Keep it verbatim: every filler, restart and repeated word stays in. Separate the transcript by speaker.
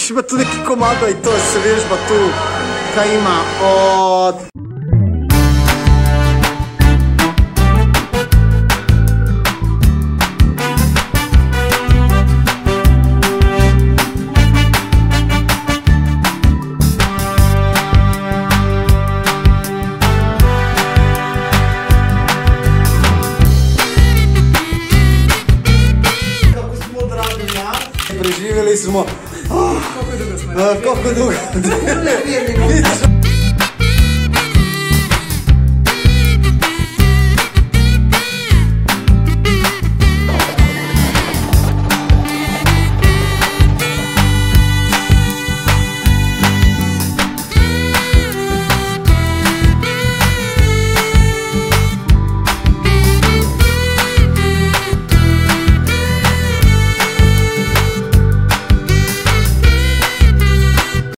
Speaker 1: viš, ima tu neki komado i to se vježba tu, kaj ima, o... Preživjeli smo... Kako je dugo smo? Kako je dugo?